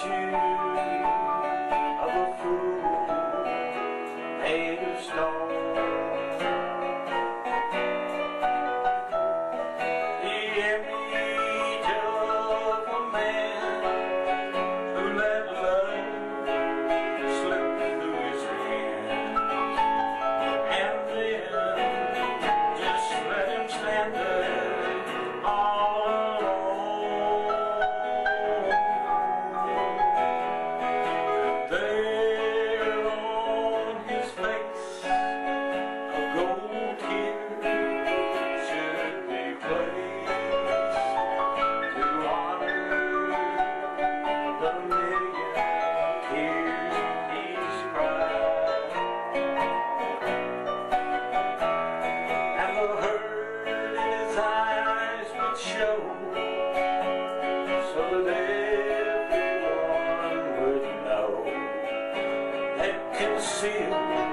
statue of a fool made of stone. The image of a man who let love slip through his hand, and then just let him stand there all alone. There on his face a gold tear should be placed to honor the million tears he's cried, and the hurt in his eyes would show, so that everyone would know that concealed